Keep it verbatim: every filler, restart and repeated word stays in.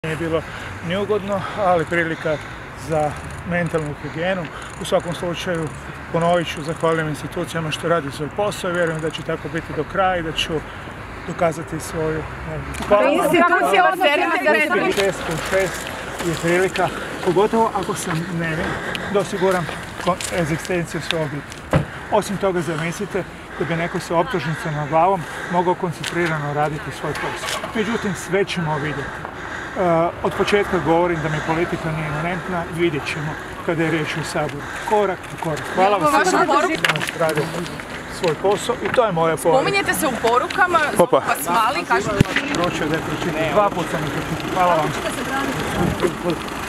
Nije bilo neugodno, ali prilika za mentalnu higijenu. U svakom slučaju, ponovit ću, zahvaljujem institucijama što radi svoj posao i vjerujem da će tako biti do kraja i da ću dokazati svoju nevinost. Hvala vam. Institucije o serima za redbi. šest je prilika, pogotovo ako sam nevin, da osiguram egzistenciju svoje obitelji. Osim toga, zamislite da bi neko sa optužnicom na glavom mogao koncentrirano raditi svoj posao. Međutim, sve ćemo vidjeti. Uh, od početka govorim da mi politika nije imanentna, vidjet ćemo kada je riječ u Saboru. Korak po korak. Hvala vam svima što rade svoj posao i to je moja poruka. Spominjete se u porukama, zovu vas mali, kažete... Pročeo da je pročitao, dva puta sam ih pročitao. Hvala vam.